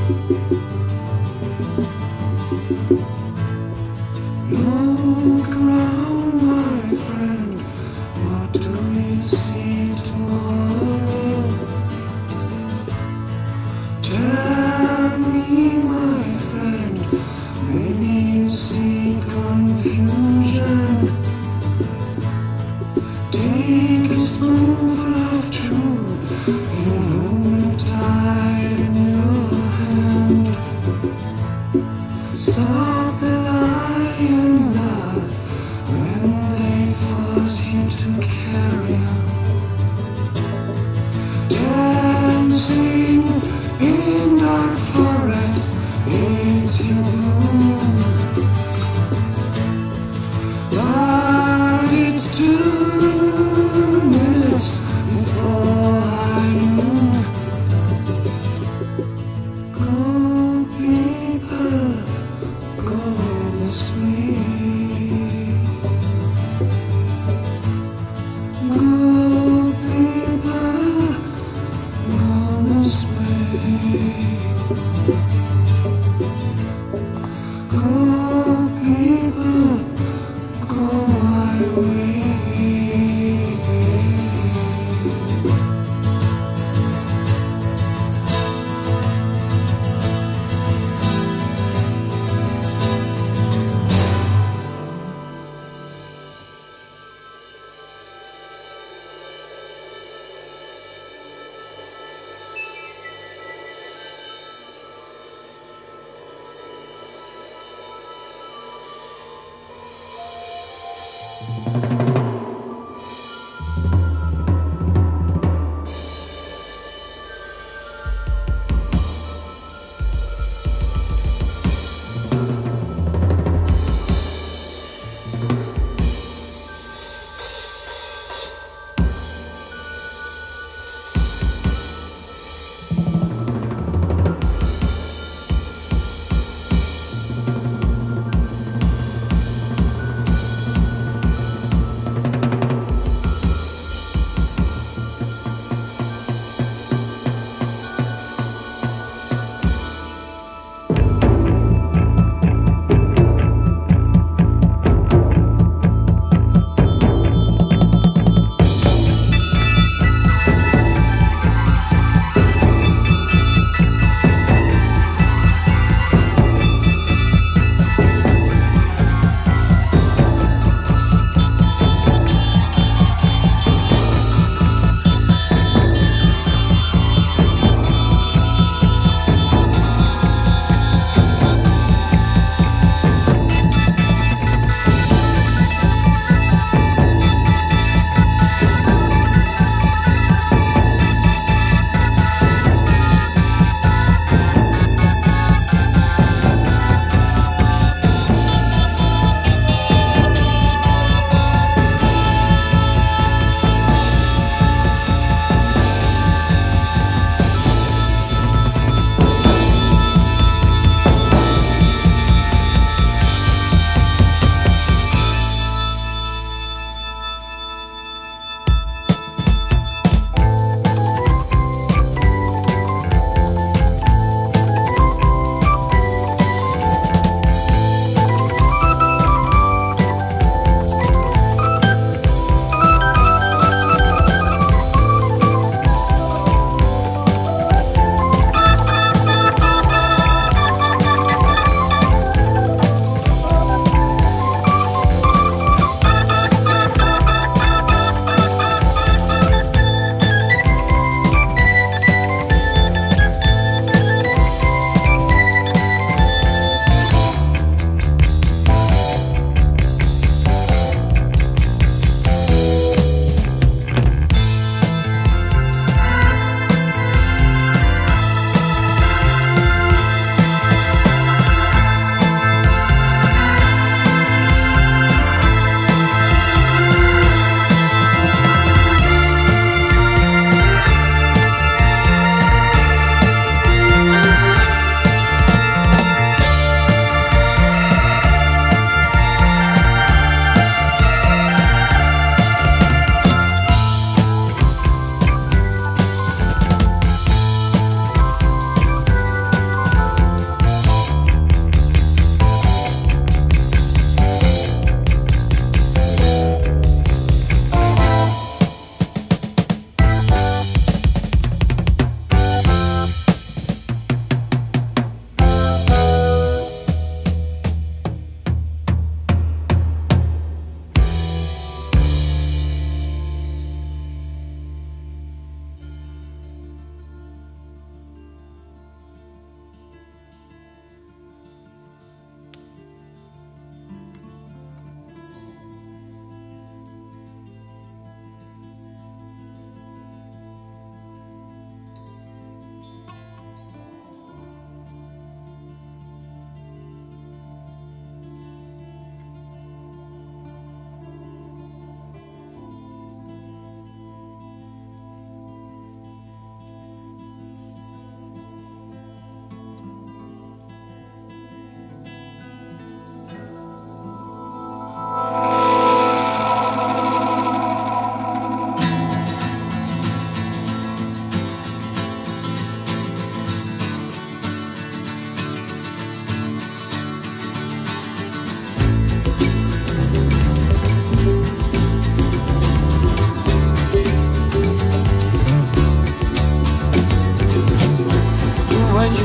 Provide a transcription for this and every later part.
Look around, my friend, what do you see tomorrow? Tell me, my friend, maybe you see confusion. Take a spoonful of truth, you hold it tight in your hand. Stop the lie and love when they force you to carry on. Dancing in dark forest, it's your moon. But it's 2 minutes before high noon. Go people, go this way. Go people, go this way. Go people, go my way.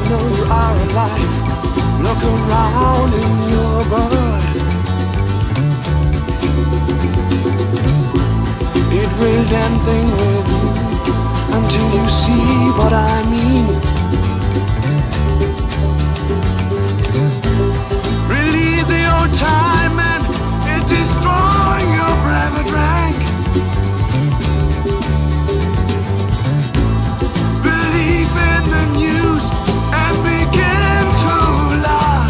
know you are alive. Look around in your bird. It will damn thing with you until you see what I mean. Relieve the old time and it destroying your private rank. Believe in the news and begin to laugh.